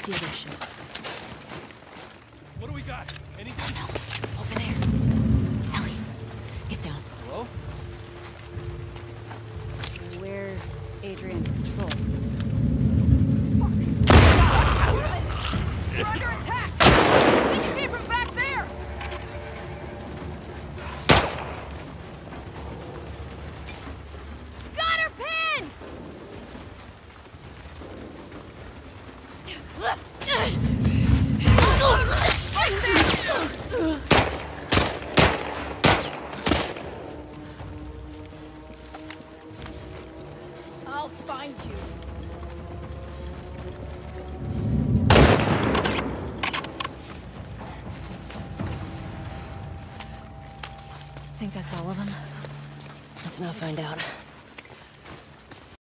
the other ship. What do we got? Anything? Oh no, over there. Ellie, get down. Hello? Where's Adrian's patrol? We're under attack! Taking me from back there! Got her pinned! I'll find you. Think that's all of them? Let's not find out.